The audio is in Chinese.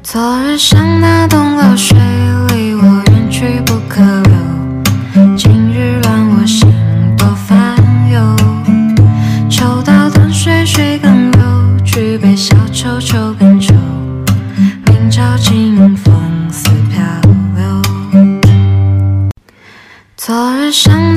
昨日像那东流水，离我远去不可留。今日乱我心多烦忧。秋到淡水水更流，举杯消愁愁更愁。明朝清风似漂流。昨日像